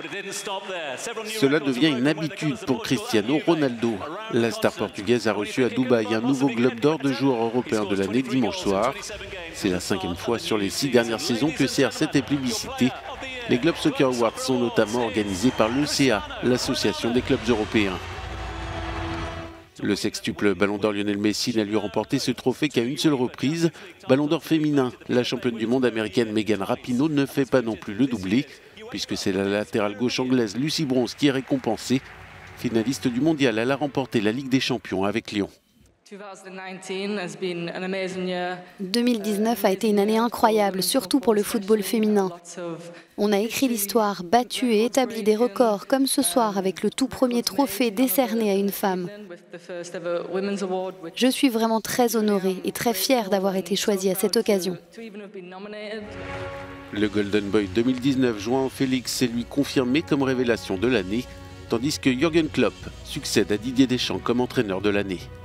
Cela devient une habitude pour Cristiano Ronaldo. La star portugaise a reçu à Dubaï un nouveau Globe d'Or de joueur européen de l'année dimanche soir. C'est la 5e fois sur les 6 dernières saisons que CR7 est plébiscité. Les Globe Soccer Awards sont notamment organisés par l'ECA, l'association des clubs européens. Le sextuple Ballon d'Or Lionel Messi n'a lui remporté ce trophée qu'à une seule reprise. Ballon d'Or féminin, la championne du monde américaine Megan Rapinoe ne fait pas non plus le doublé, puisque c'est la latérale gauche anglaise Lucy Bronze qui est récompensée. Finaliste du mondial, elle a remporté la Ligue des Champions avec Lyon. 2019 a été une année incroyable, surtout pour le football féminin. On a écrit l'histoire, battu et établi des records, comme ce soir avec le tout premier trophée décerné à une femme. Je suis vraiment très honorée et très fière d'avoir été choisie à cette occasion. Le Golden Boy 2019, João Félix, est lui confirmé comme révélation de l'année, tandis que Jürgen Klopp succède à Didier Deschamps comme entraîneur de l'année.